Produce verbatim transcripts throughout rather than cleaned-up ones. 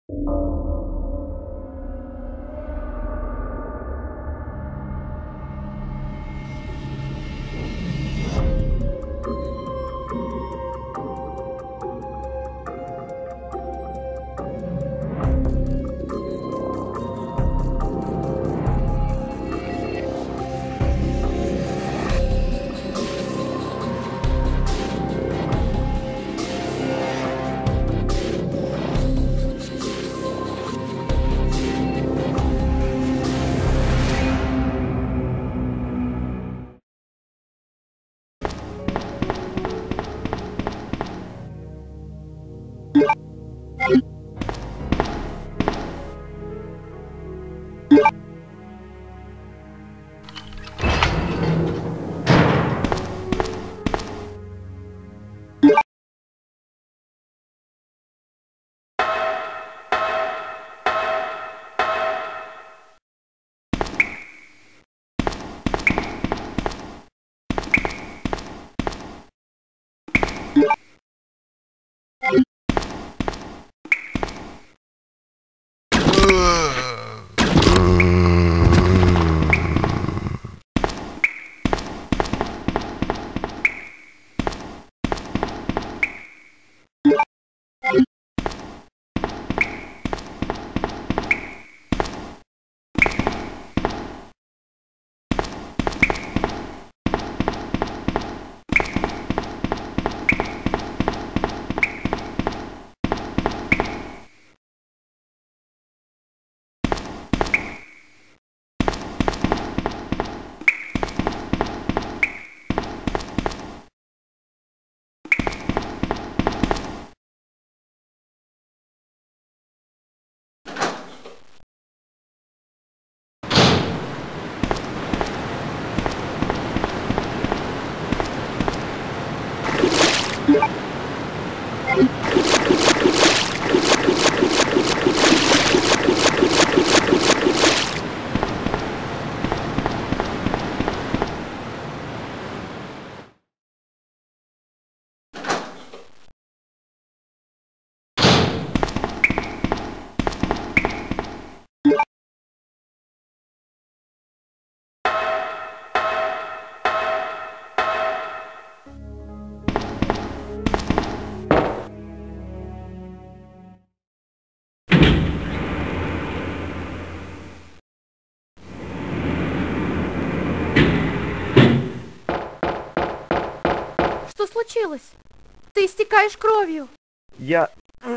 Что случилось? Ты истекаешь кровью. Я...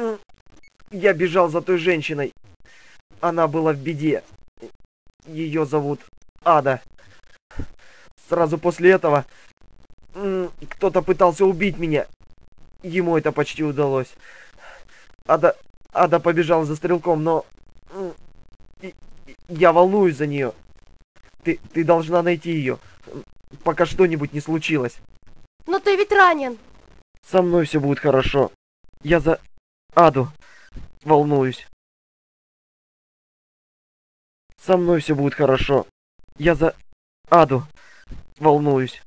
Я бежал за той женщиной. Она была в беде. Ее зовут Ада. Сразу после этого кто-то пытался убить меня. Ему это почти удалось. Ада... Ада побежала за стрелком, но... Я волнуюсь за нее. Ты, ты должна найти ее, пока что-нибудь не случилось. Но ты ведь ранен. Со мной все будет хорошо. Я за Аду волнуюсь. Со мной все будет хорошо. Я за Аду волнуюсь.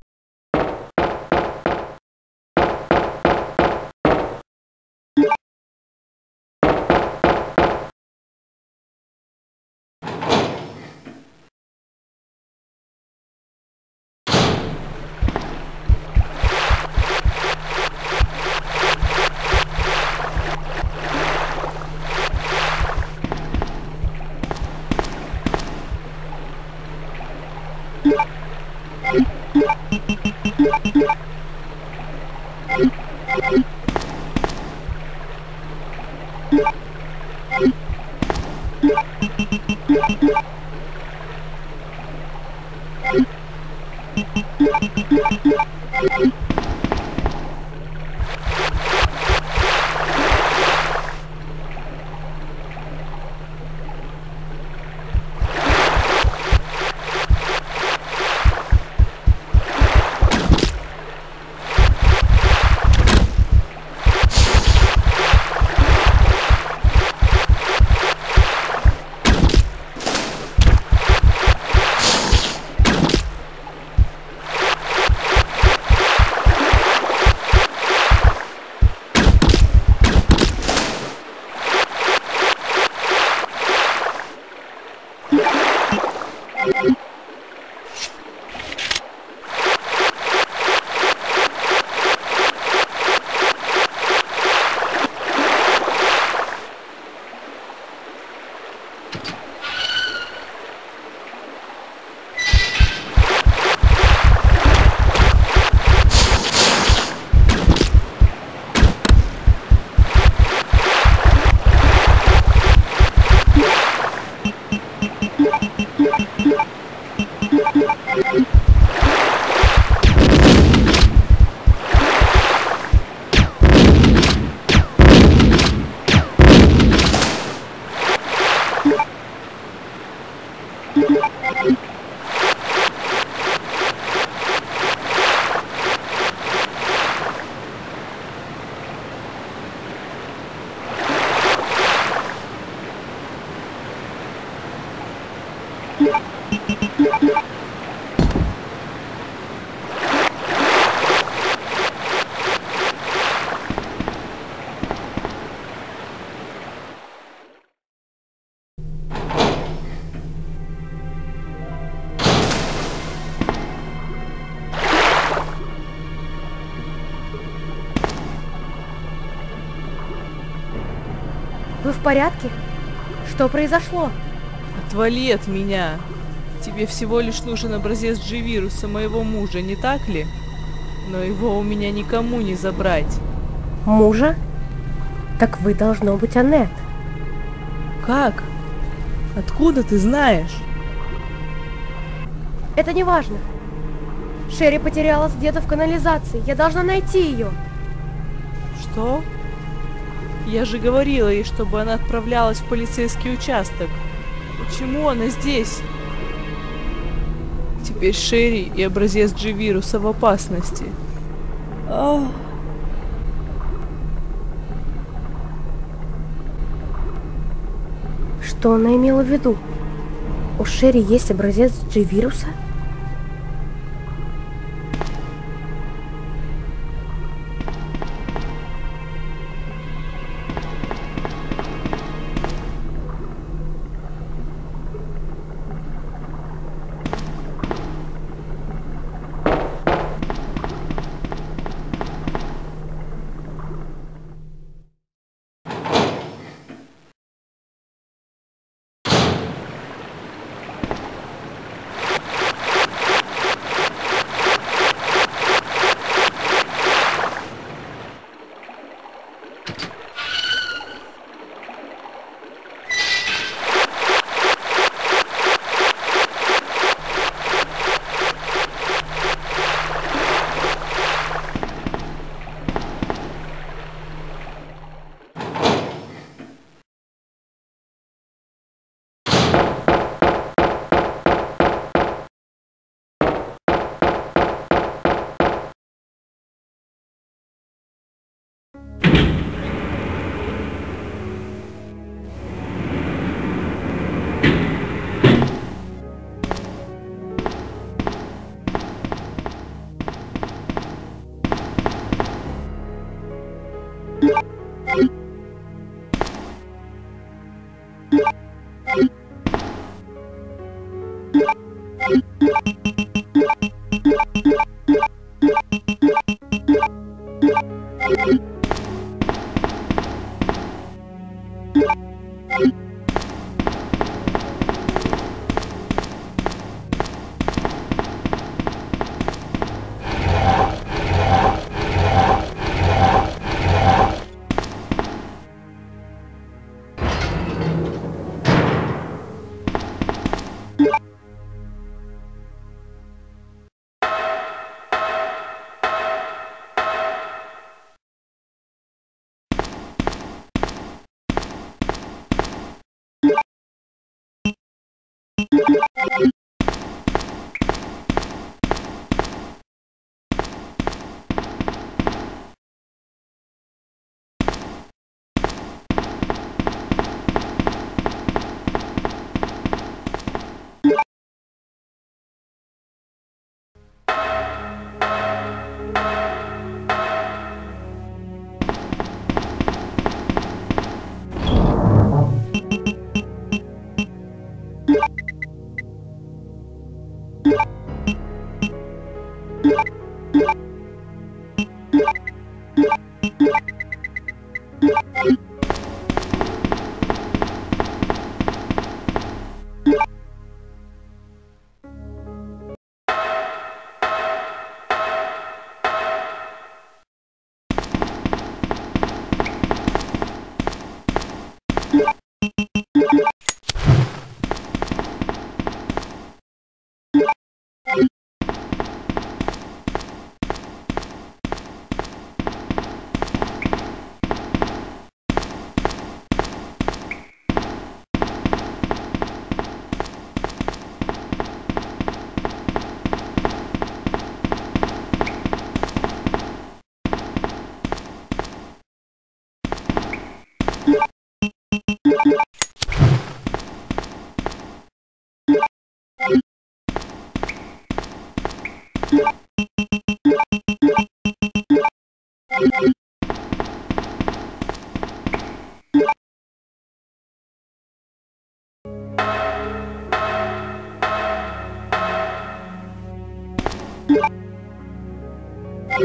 Вы в порядке? Что произошло? Отвали от меня. Тебе всего лишь нужен образец G-вируса моего мужа, не так ли? Но его у меня никому не забрать. Мужа? Так вы должно быть Аннет. Как? Откуда ты знаешь? Это не важно. Шерри потерялась где-то в канализации. Я должна найти ее. Что? Я же говорила ей, чтобы она отправлялась в полицейский участок. Почему она здесь? Теперь Шерри и образец G-вируса в опасности. Ах. Что она имела в виду? У Шерри есть образец G-вируса?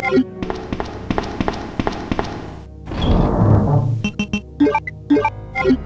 Thank you.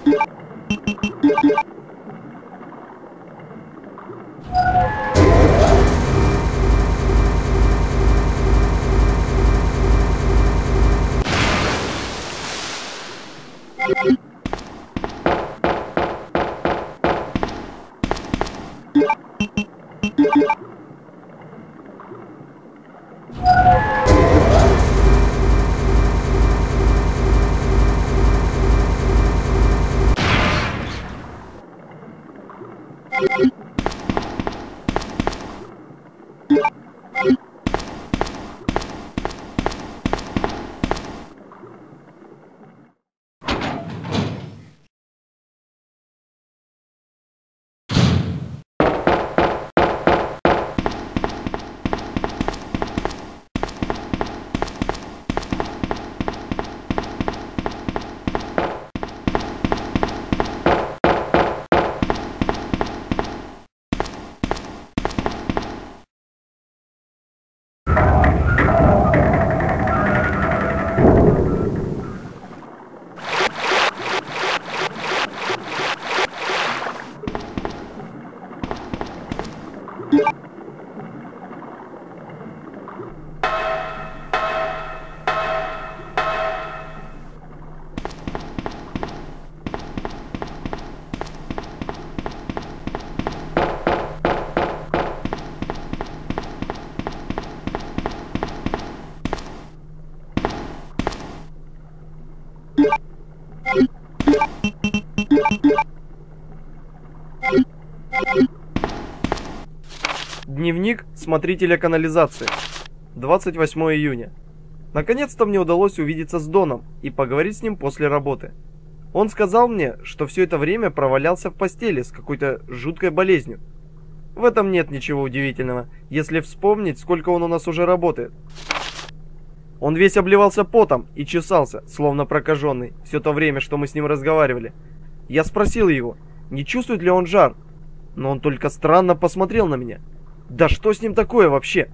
Дневник смотрителя канализации. двадцать восьмое июня. Наконец-то мне удалось увидеться с Доном и поговорить с ним после работы. Он сказал мне, что все это время провалялся в постели с какой-то жуткой болезнью. В этом нет ничего удивительного, если вспомнить, сколько он у нас уже работает. Он весь обливался потом и чесался, словно прокаженный, все то время, что мы с ним разговаривали. Я спросил его, не чувствует ли он жар, но он только странно посмотрел на меня. Да что с ним такое вообще?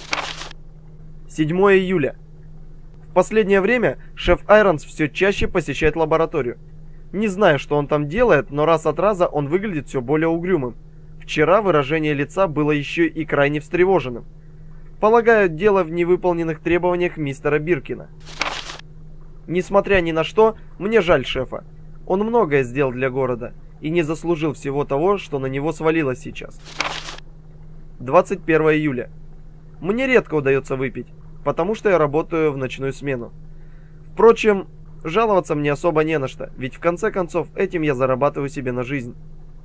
седьмое июля. В последнее время шеф Айронс все чаще посещает лабораторию. Не знаю, что он там делает, но раз от раза он выглядит все более угрюмым. Вчера выражение лица было еще и крайне встревоженным. Полагаю, дело в невыполненных требованиях мистера Биркина. Несмотря ни на что, мне жаль шефа. Он многое сделал для города и не заслужил всего того, что на него свалилось сейчас. двадцать первое июля. Мне редко удается выпить, потому что я работаю в ночную смену. Впрочем, жаловаться мне особо не на что, ведь в конце концов этим я зарабатываю себе на жизнь.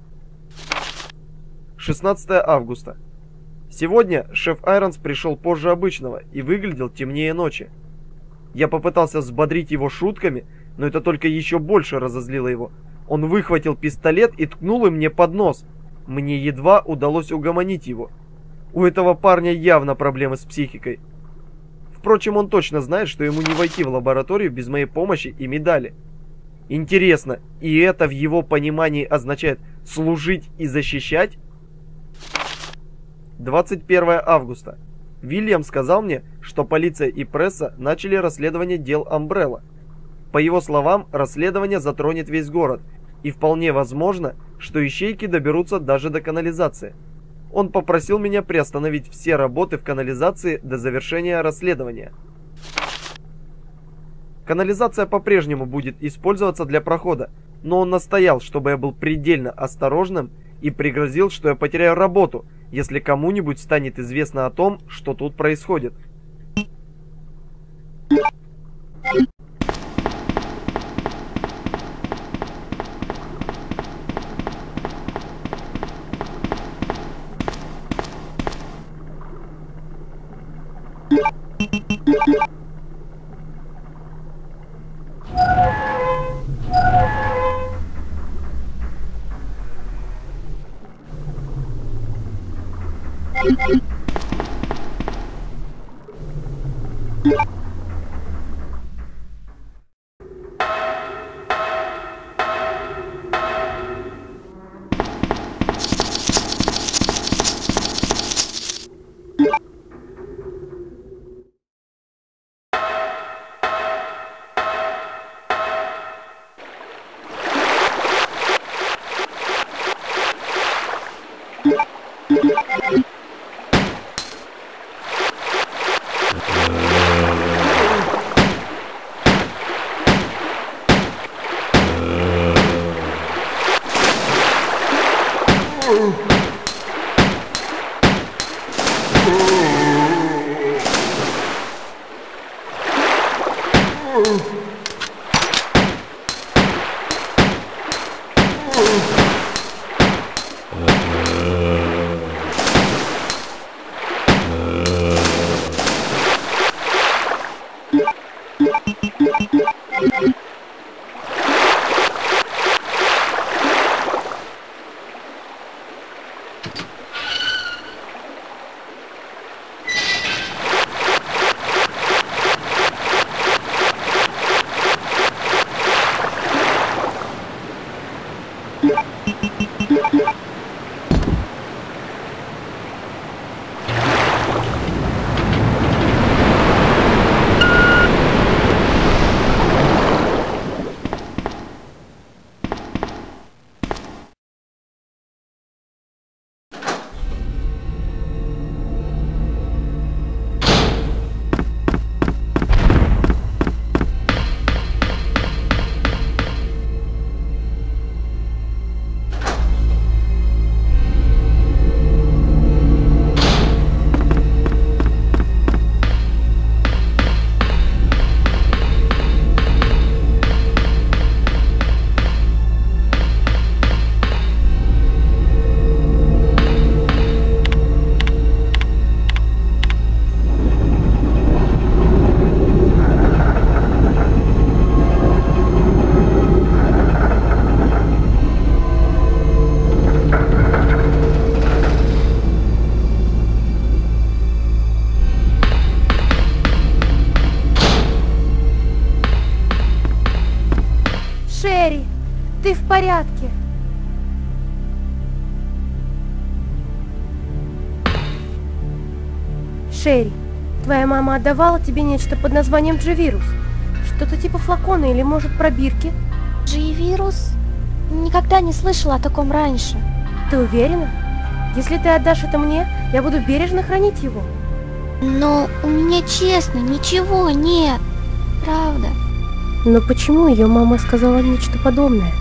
шестнадцатое августа. Сегодня шеф Айронс пришел позже обычного и выглядел темнее ночи. Я попытался взбодрить его шутками, но это только еще больше разозлило его. Он выхватил пистолет и ткнул им мне под нос. Мне едва удалось угомонить его. У этого парня явно проблемы с психикой. Впрочем, он точно знает, что ему не войти в лабораторию без моей помощи и медали. Интересно, и это в его понимании означает служить и защищать? двадцать первое августа. Вильям сказал мне, что полиция и пресса начали расследование дел Umbrella. По его словам, расследование затронет весь город, и вполне возможно, что ищейки доберутся даже до канализации. Он попросил меня приостановить все работы в канализации до завершения расследования. Канализация по-прежнему будет использоваться для прохода, но он настоял, чтобы я был предельно осторожным и пригрозил, что я потеряю работу, если кому-нибудь станет известно о том, что тут происходит. Шерри, ты в порядке? Шерри, твоя мама отдавала тебе нечто под названием G-вирус. Что-то типа флакона или, может, пробирки? G-вирус? Никогда не слышала о таком раньше. Ты уверена? Если ты отдашь это мне, я буду бережно хранить его. Но у меня, честно, ничего нет. Правда. Но почему ее мама сказала нечто подобное?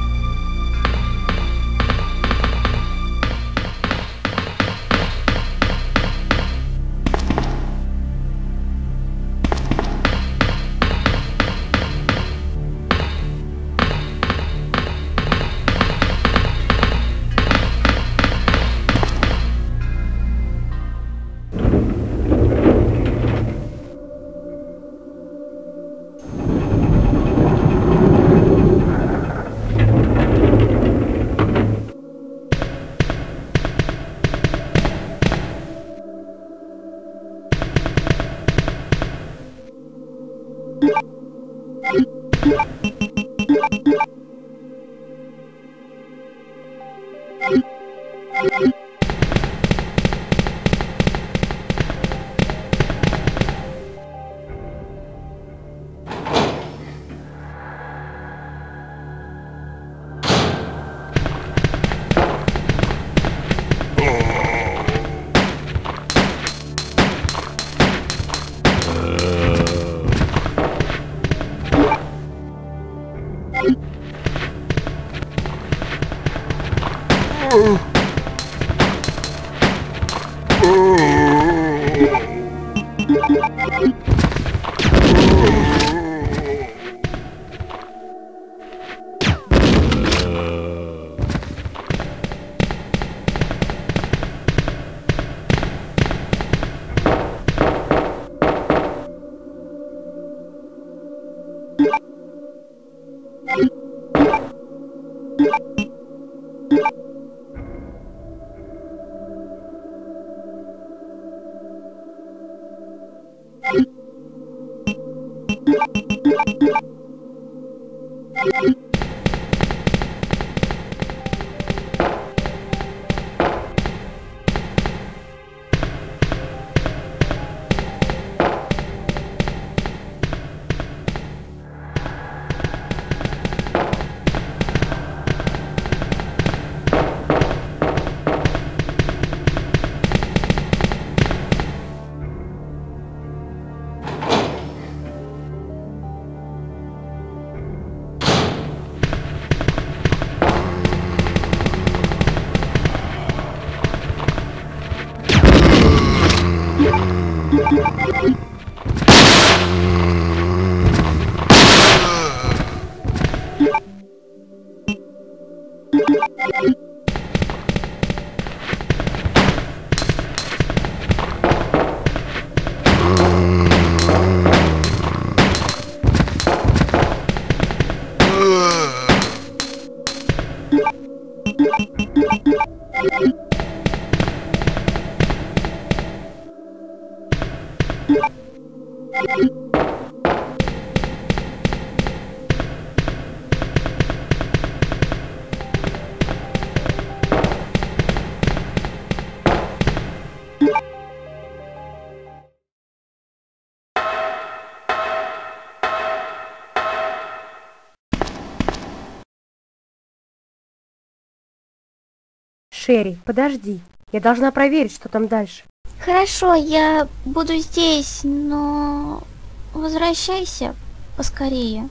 Шерри, подожди. Я должна проверить, что там дальше. Хорошо, я буду здесь, но возвращайся поскорее.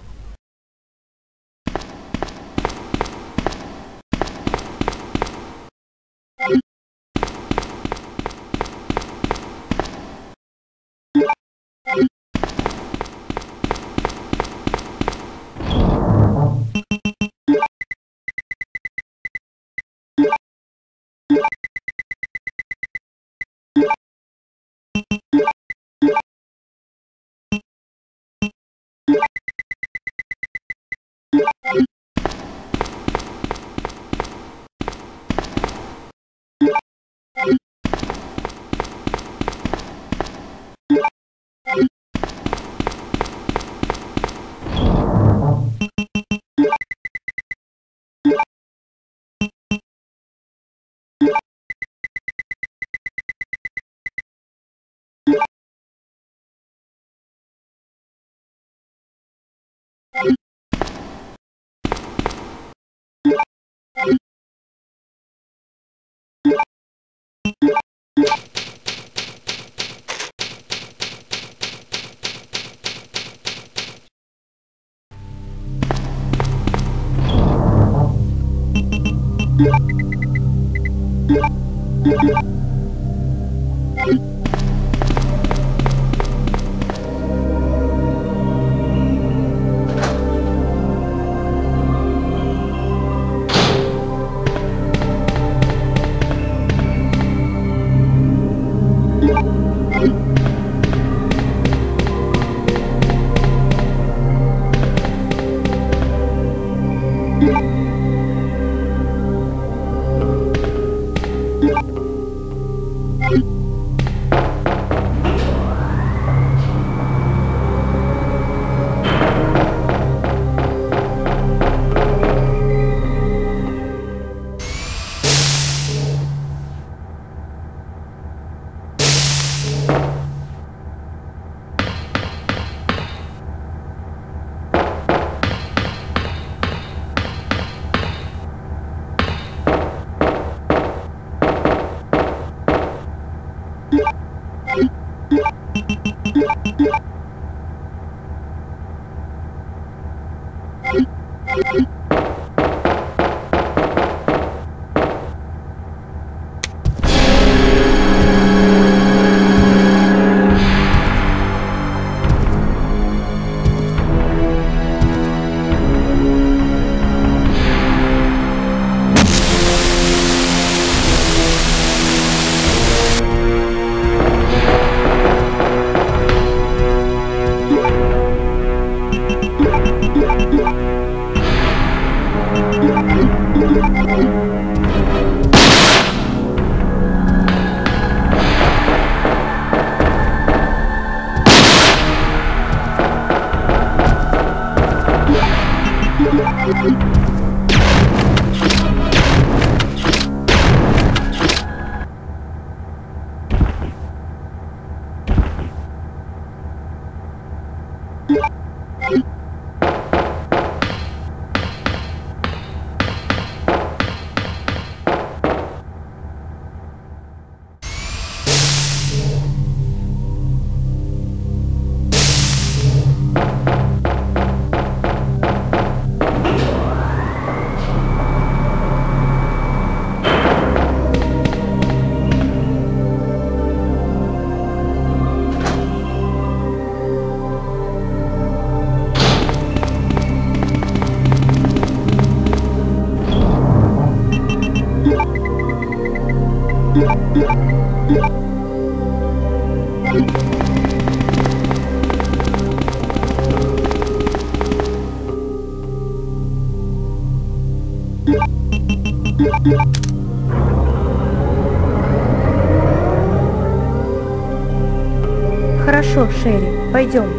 Хорошо, Шерри, пойдем.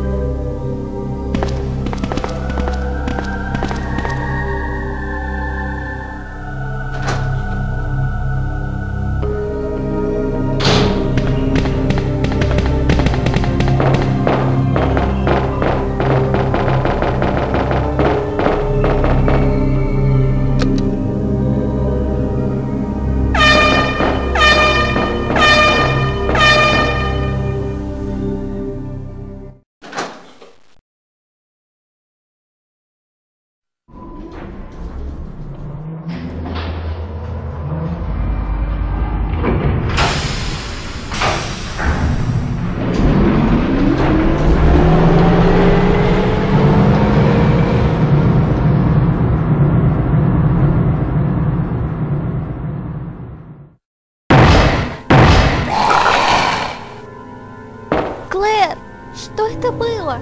Клэр, что это было?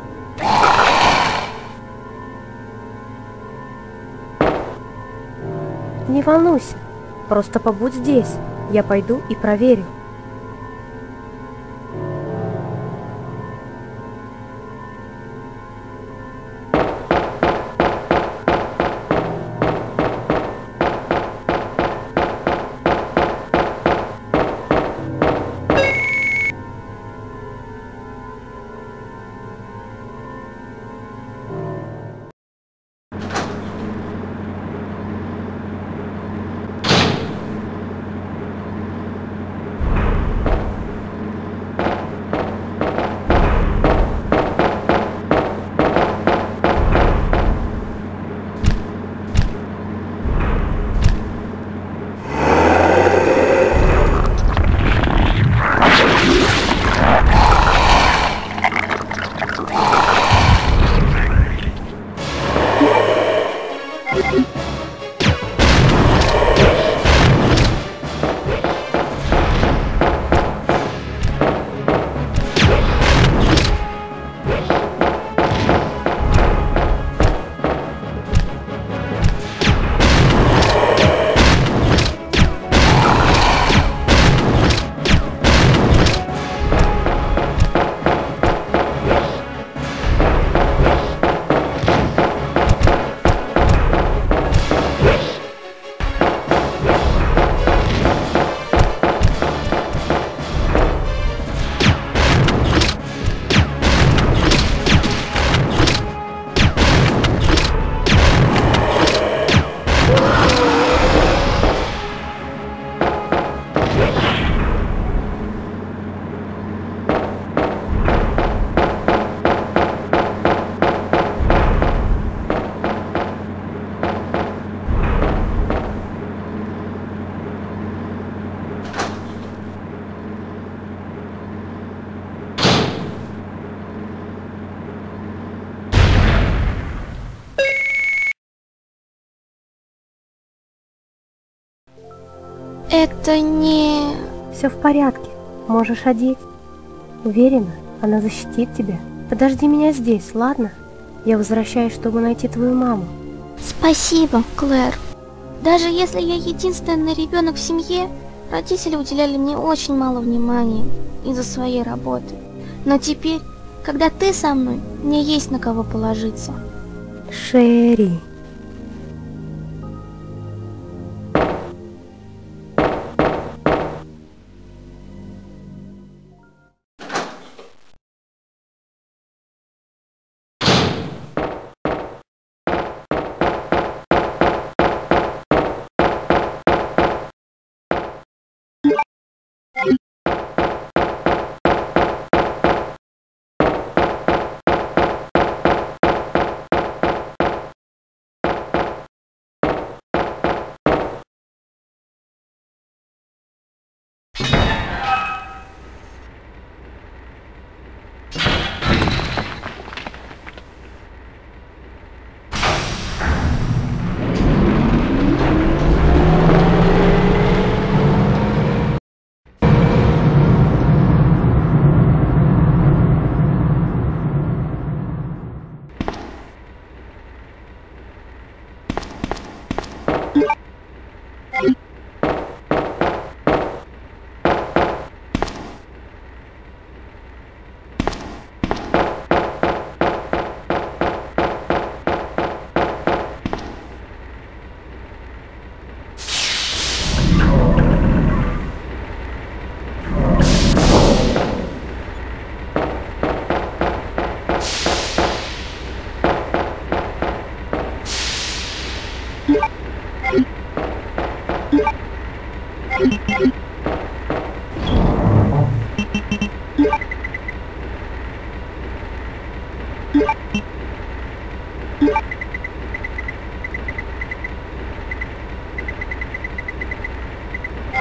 Не волнуйся, просто побудь здесь. Я пойду и проверю. Это не... Все в порядке, можешь одеть. Уверена, она защитит тебя. Подожди меня здесь, ладно? Я возвращаюсь, чтобы найти твою маму. Спасибо, Клэр. Даже если я единственный ребенок в семье, родители уделяли мне очень мало внимания из-за своей работы. Но теперь, когда ты со мной, мне есть на кого положиться. Шерри.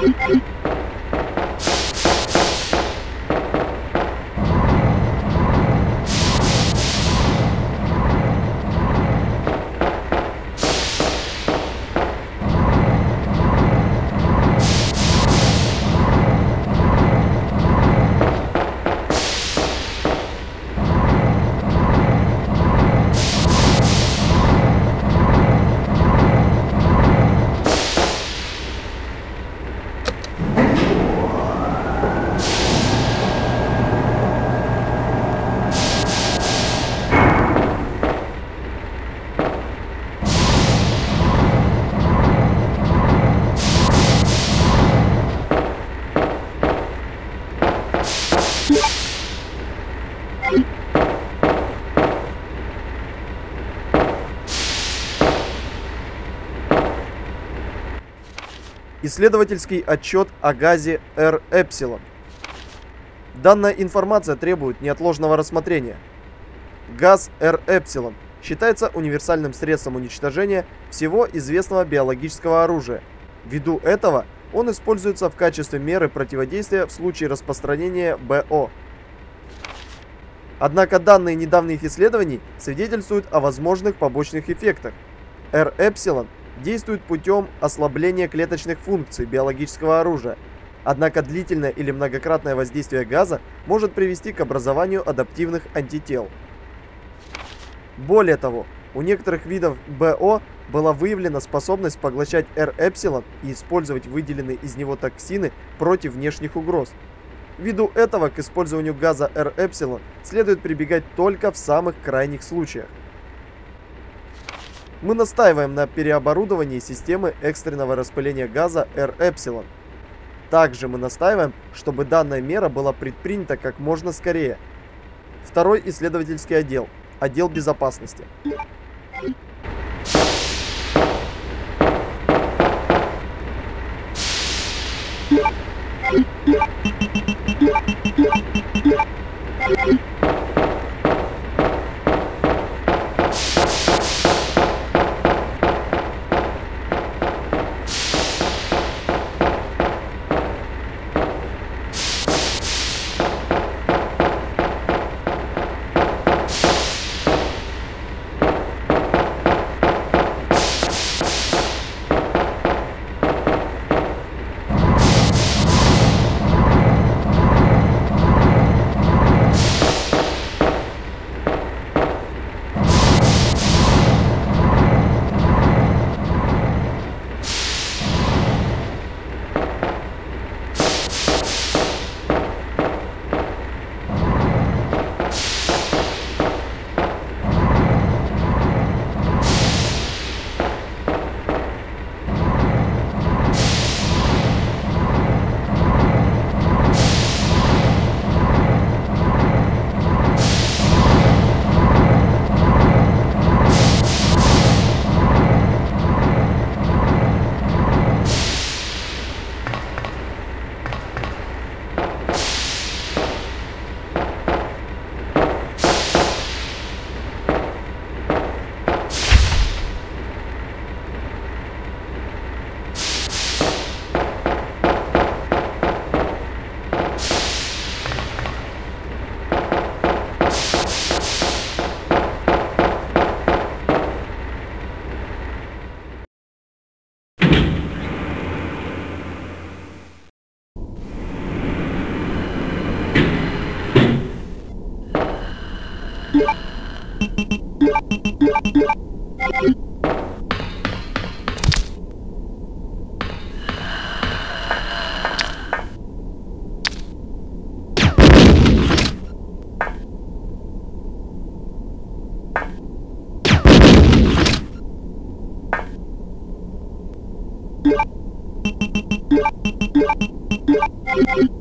Исследовательский отчет о газе Р-Эпсилон. Данная информация требует неотложного рассмотрения. Газ Р-Эпсилон считается универсальным средством уничтожения всего известного биологического оружия. Ввиду этого он используется в качестве меры противодействия в случае распространения БО. Однако данные недавних исследований свидетельствуют о возможных побочных эффектах. Р-Эпсилон действует путем ослабления клеточных функций биологического оружия. Однако длительное или многократное воздействие газа может привести к образованию адаптивных антител. Более того, у некоторых видов БО была выявлена способность поглощать Р-Эпсилон и использовать выделенные из него токсины против внешних угроз. Ввиду этого к использованию газа Р-Эпсилон следует прибегать только в самых крайних случаях. Мы настаиваем на переоборудовании системы экстренного распыления газа Р-Эпсилон. Также мы настаиваем, чтобы данная мера была предпринята как можно скорее. Второй исследовательский отдел. Отдел безопасности. Thank you.